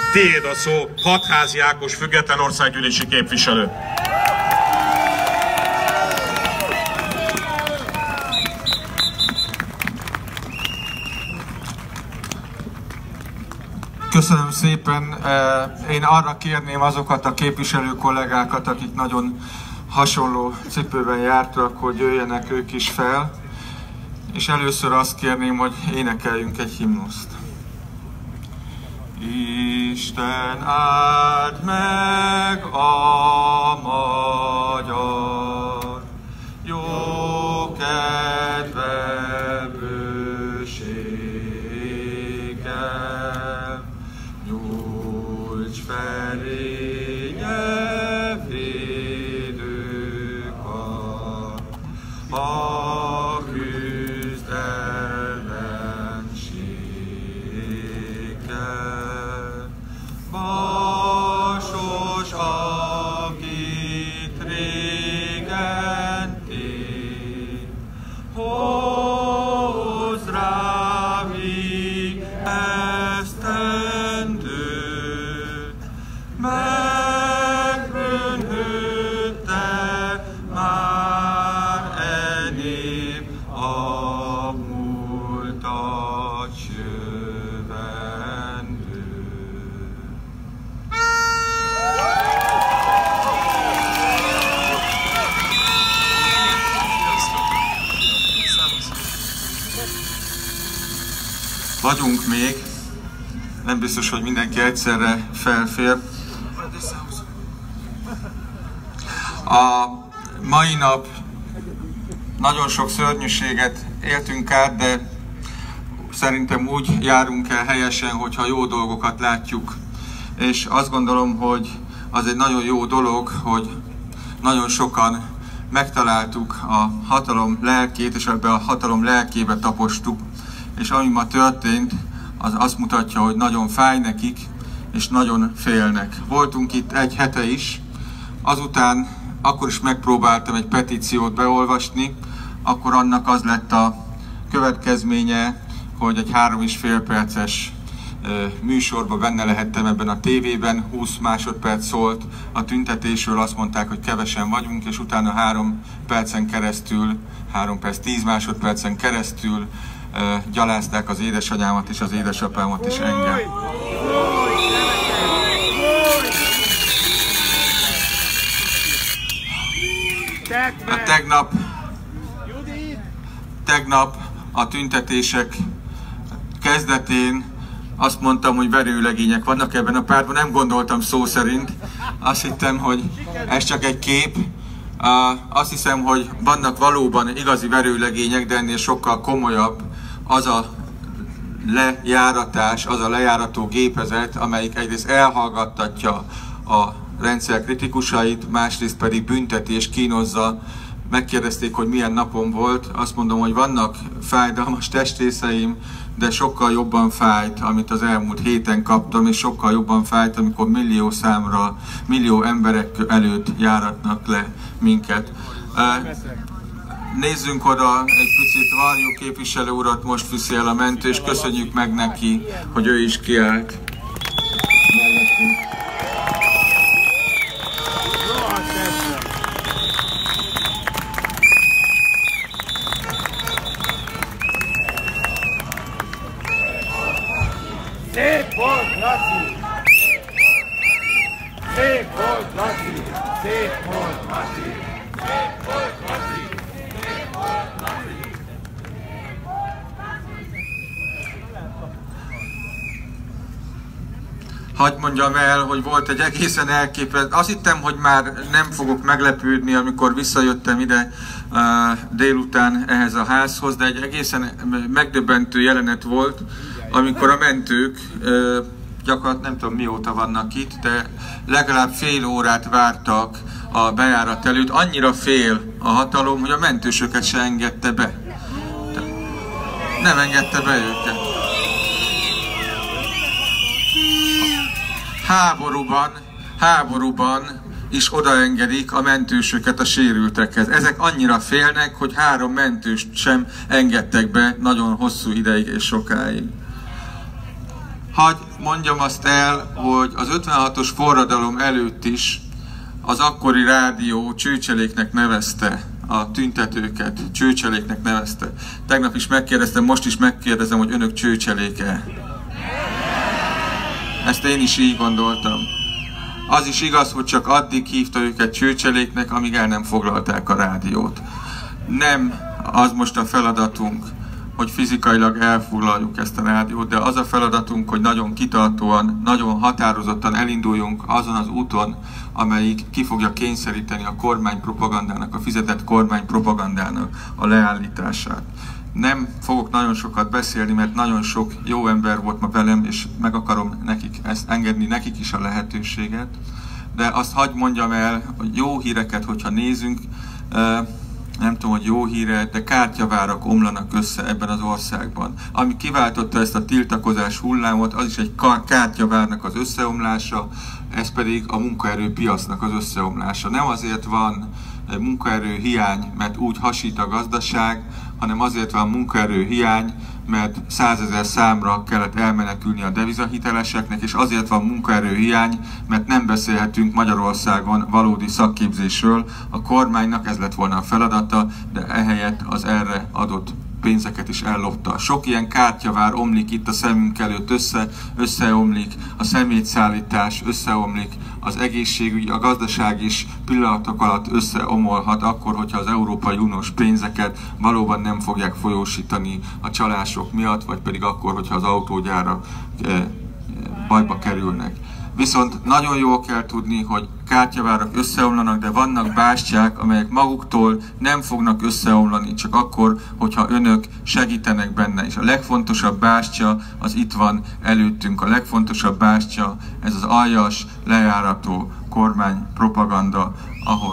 Tiéd a szó, Hatházi Ákos, független országgyűlési képviselő. Köszönöm szépen. Én arra kérném azokat a képviselő kollégákat, akik nagyon hasonló cipőben jártak, hogy jöjjenek ők is fel. És először azt kérném, hogy énekeljünk egy himnuszt. Isten áld meg a magyar, jó kedve bőséggel, nyújts felénye védőkar, a küzdelenséggel. Basos, akit régen tér, hozz rá még esztendőt, megbűnhődte már e nép a múltat jövendő. Vagyunk még, nem biztos, hogy mindenki egyszerre felfér. A mai nap nagyon sok szörnyűséget éltünk át, de szerintem úgy járunk el helyesen, hogyha jó dolgokat látjuk. És azt gondolom, hogy az egy nagyon jó dolog, hogy nagyon sokan megtaláltuk a hatalom lelkét, és ebbe a hatalom lelkébe tapostuk. És ami ma történt, az azt mutatja, hogy nagyon fáj nekik, és nagyon félnek. Voltunk itt egy hete is, azután akkor is megpróbáltam egy petíciót beolvasni, akkor annak az lett a következménye, hogy egy 3,5 perces műsorban benne lehettem ebben a tévében, 20 másodperc szólt a tüntetésről, azt mondták, hogy kevesen vagyunk, és utána 3 percen keresztül, 3 perc 10 másodpercen keresztül gyalázták az édesanyámat és az édesapámat és engem. Tegnap a tüntetések kezdetén azt mondtam, hogy verőlegények vannak ebben a pártban, nem gondoltam szó szerint. Azt hittem, hogy ez csak egy kép. Azt hiszem, hogy vannak valóban igazi verőlegények, de ennél sokkal komolyabb az a lejáratás, az a lejárató gépezet, amelyik egyrészt elhallgattatja a rendszer kritikusait, másrészt pedig bünteti és kínozza. Megkérdezték, hogy milyen napom volt. Azt mondom, hogy vannak fájdalmas testrészeim, de sokkal jobban fájt, amit az elmúlt héten kaptam, és sokkal jobban fájt, amikor millió emberek előtt járatnak le minket. Nézzünk oda, egy picit Varjú képviselő urat most viszi el a mentő, és köszönjük meg neki, hogy ő is kiállt. Szép volt, Laci! Szép volt, Laci! Szép volt, Laci! Szép volt, Laci! Szép volt, Laci! Hadd mondjam el, hogy volt egy egészen elképesztő. Azt hittem, hogy már nem fogok meglepődni, amikor visszajöttem ide délután ehhez a házhoz, de egy egészen megdöbbentő jelenet volt, amikor a mentők gyakorlatilag nem tudom mióta vannak itt, de legalább fél órát vártak a bejárat előtt. Annyira fél a hatalom, hogy a mentősöket se engedte be. Nem engedte be őket. Háborúban is odaengedik a mentősöket a sérültekhez. Ezek annyira félnek, hogy 3 mentőst sem engedtek be nagyon hosszú ideig és sokáig. Hagy mondjam azt el, hogy az 56-os forradalom előtt is az akkori rádió csőcseléknek nevezte a tüntetőket, csőcseléknek nevezte. Tegnap is megkérdeztem, most is megkérdezem, hogy önök csőcseléke. Ezt én is így gondoltam. Az is igaz, hogy csak addig hívta őket csőcseléknek, amíg el nem foglalták a rádiót. Nem az most a feladatunk, hogy fizikailag elfoglaljuk ezt a rádiót, de az a feladatunk, hogy nagyon kitartóan, nagyon határozottan elinduljunk azon az úton, amelyik ki fogja kényszeríteni a kormánypropagandának, a fizetett kormánypropagandának a leállítását. Nem fogok nagyon sokat beszélni, mert nagyon sok jó ember volt ma velem, és meg akarom ezt engedni nekik is a lehetőséget. De azt hadd mondjam el, hogy jó híreket, hogyha nézünk, nem tudom, hogy jó híre, de kártyavárak omlanak össze ebben az országban. Ami kiváltotta ezt a tiltakozás hullámot, az is egy kártyavárnak az összeomlása, ez pedig a munkaerőpiacnak az összeomlása. Nem azért van munkaerő hiány, mert úgy hasít a gazdaság, hanem azért van munkaerő hiány, mert 100 000 számra kellett elmenekülni a devizahiteleseknek, és azért van munkaerő hiány, mert nem beszélhetünk Magyarországon valódi szakképzésről. A kormánynak ez lett volna a feladata, de ehelyett az erre adott pénzeket is ellopta. Sok ilyen kártyavár omlik itt a szemünk előtt, összeomlik, a szemétszállítás összeomlik, az egészségügy, a gazdaság is pillanatok alatt összeomolhat akkor, hogyha az Európai Uniós pénzeket valóban nem fogják folyósítani a csalások miatt, vagy pedig akkor, hogyha az autógyárak bajba kerülnek. Viszont nagyon jól kell tudni, hogy kártyavárak összeomlanak, de vannak bástyák, amelyek maguktól nem fognak összeomlani, csak akkor, hogyha önök segítenek benne. És a legfontosabb bástya az itt van előttünk. A legfontosabb bástya ez az aljas, lejárató kormánypropaganda, ahol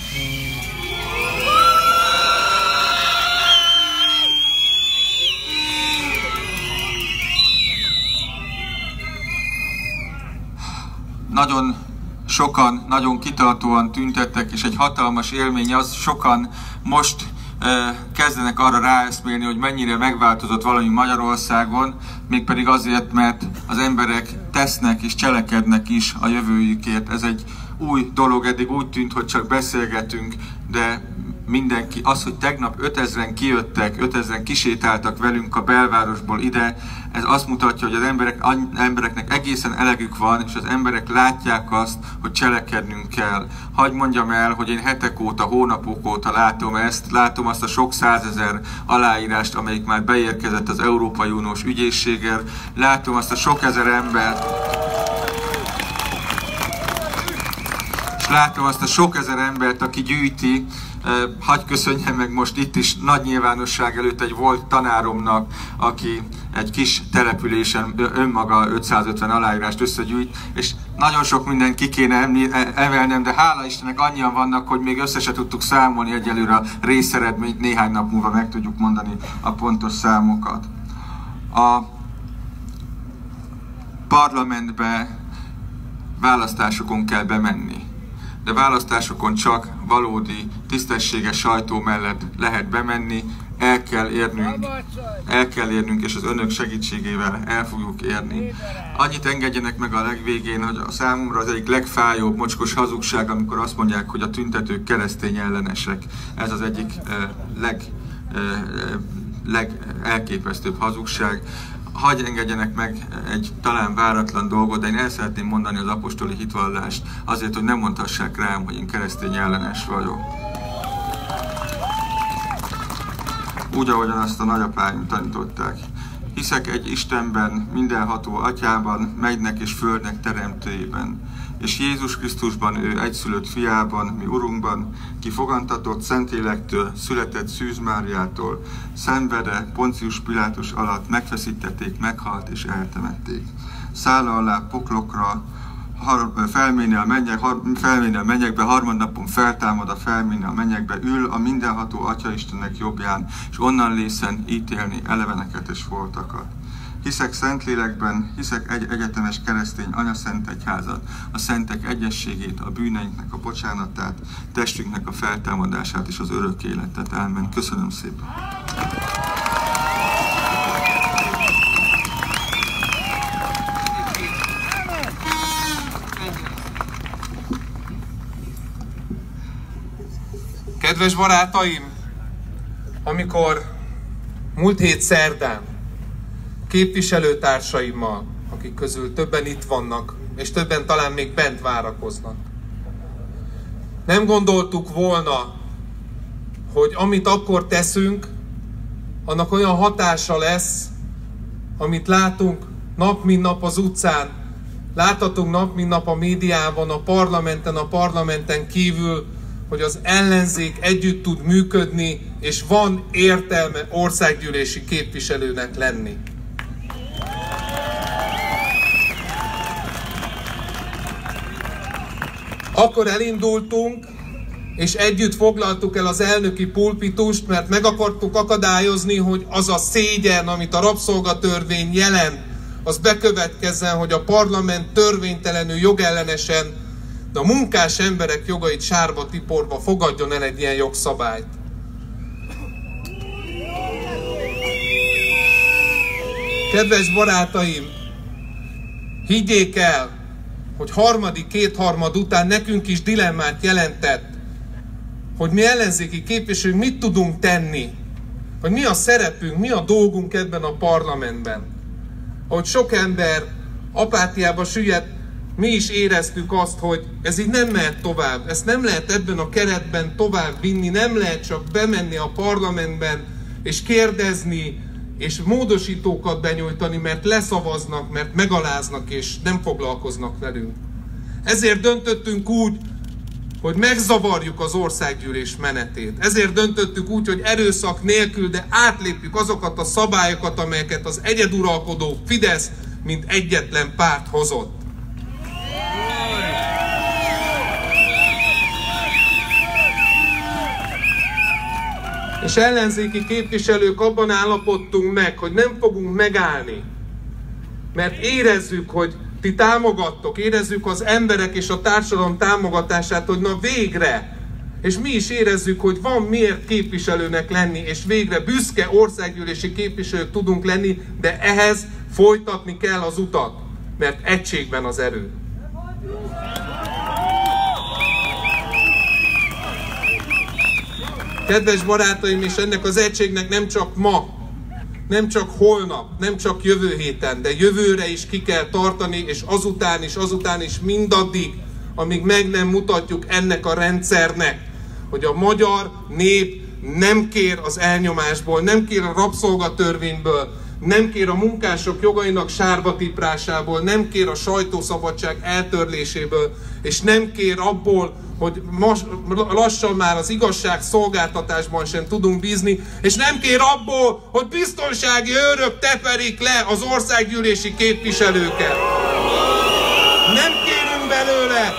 nagyon sokan, nagyon kitartóan tüntettek, és egy hatalmas élmény az, sokan most kezdenek arra ráeszmélni, hogy mennyire megváltozott valami Magyarországon, mégpedig azért, mert az emberek tesznek és cselekednek is a jövőjükért. Ez egy új dolog, eddig úgy tűnt, hogy csak beszélgetünk, de mindenki, az, hogy tegnap 5000-en kijöttek, 5000-en kisétáltak velünk a belvárosból ide, ez azt mutatja, hogy az embereknek egészen elegük van, és az emberek látják azt, hogy cselekednünk kell. Hadd mondjam el, hogy én hetek óta, hónapok óta látom azt a sok 100 000 aláírást, amelyik már beérkezett az Európai Uniós ügyészséggel, látom azt a sok ezer embert, és látom azt a sok ezer embert, aki gyűjti. Hadd köszönjem meg most itt is nagy nyilvánosság előtt egy volt tanáromnak, aki egy kis településen önmaga 550 aláírást összegyűjt, és nagyon sok mindent ki kéne emelnem, de hála Istennek annyian vannak, hogy még össze se tudtuk számolni egyelőre a részeredményt, néhány nap múlva meg tudjuk mondani a pontos számokat. A parlamentbe választásokon kell bemenni. De választásokon csak valódi, tisztességes sajtó mellett lehet bemenni, el kell érnünk, és az önök segítségével el fogjuk érni. Annyit engedjenek meg a legvégén, hogy a számomra az egyik legfájóbb, mocskos hazugság, amikor azt mondják, hogy a tüntetők keresztény ellenesek. Ez az egyik legelképesztőbb hazugság. Hadd engedjenek meg egy talán váratlan dolgot, de én el szeretném mondani az apostoli hitvallást, azért, hogy nem mondhassák rám, hogy én keresztény ellenes vagyok. Úgy, ahogyan azt a nagyapáim tanították. Hiszek egy Istenben, mindenható Atyában, mennynek és földnek teremtőjében, és Jézus Krisztusban, ő egyszülött fiában, mi Urunkban, ki fogantatott Szentlélektől, született Szűz Máriától, szenvede Poncius Pilátus alatt megfeszítették, meghalt és eltemették. Szálla alá poklokra, felmérni a mennyekbe, harmadnapon feltámad a felmérni a mennyekbe, ül a mindenható Atya Istennek jobbján, és onnan lészen ítélni eleveneket és holtakat. Hiszek Szentlélekben, hiszek egy egyetemes keresztény anyaszent egyházat, a szentek egyességét, a bűneinknek a bocsánatát, testünknek a feltámadását és az örök életet. Ámen. Köszönöm szépen! Kedves barátaim, amikor múlt hét szerdán képviselőtársaimmal, akik közül többen itt vannak, és többen talán még bent várakoznak, nem gondoltuk volna, hogy amit akkor teszünk, annak olyan hatása lesz, amit látunk nap mint nap az utcán, láthatunk nap mint nap a médiában, a parlamenten kívül, hogy az ellenzék együtt tud működni, és van értelme országgyűlési képviselőnek lenni. Akkor elindultunk, és együtt foglaltuk el az elnöki pulpitust, mert meg akartuk akadályozni, hogy az a szégyen, amit a rabszolgatörvény jelent, az bekövetkezzen, hogy a parlament törvénytelenül, jogellenesen, de a munkás emberek jogait sárba tiporva fogadjon el egy ilyen jogszabályt. Kedves barátaim, higgyék el, hogy kétharmad után nekünk is dilemmát jelentett, hogy mi ellenzéki képviselők mit tudunk tenni, hogy mi a szerepünk, mi a dolgunk ebben a parlamentben. Ahogy sok ember apátiába süllyedt, mi is éreztük azt, hogy ez így nem mehet tovább, ezt nem lehet ebben a keretben tovább vinni, nem lehet csak bemenni a parlamentben és kérdezni, és módosítókat benyújtani, mert leszavaznak, mert megaláznak, és nem foglalkoznak velünk. Ezért döntöttünk úgy, hogy megzavarjuk az országgyűlés menetét. Ezért döntöttük úgy, hogy erőszak nélkül, de átlépjük azokat a szabályokat, amelyeket az egyeduralkodó Fidesz, mint egyetlen párt hozott. És ellenzéki képviselők abban állapodtunk meg, hogy nem fogunk megállni, mert érezzük, hogy ti támogattok, érezzük az emberek és a társadalom támogatását, hogy na végre, és mi is érezzük, hogy van miért képviselőnek lenni, és végre büszke országgyűlési képviselők tudunk lenni, de ehhez folytatni kell az utat, mert egységben az erő. Kedves barátaim, és ennek az egységnek nem csak ma, nem csak holnap, nem csak jövő héten, de jövőre is ki kell tartani, és azután is mindaddig, amíg meg nem mutatjuk ennek a rendszernek, hogy a magyar nép nem kér az elnyomásból, nem kér a rabszolgatörvényből, nem kér a munkások jogainak sárba tiprásából, nem kér a sajtószabadság eltörléséből, és nem kér abból, hogy lassan már az igazságszolgáltatásban sem tudunk bízni, és nem kér abból, hogy biztonsági őrök teperik le az országgyűlési képviselőket. Nem kérünk belőle.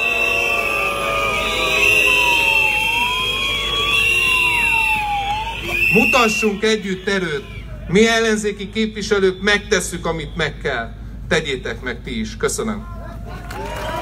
Mutassunk együtt erőt. Mi ellenzéki képviselők megtesszük, amit meg kell. Tegyétek meg ti is. Köszönöm.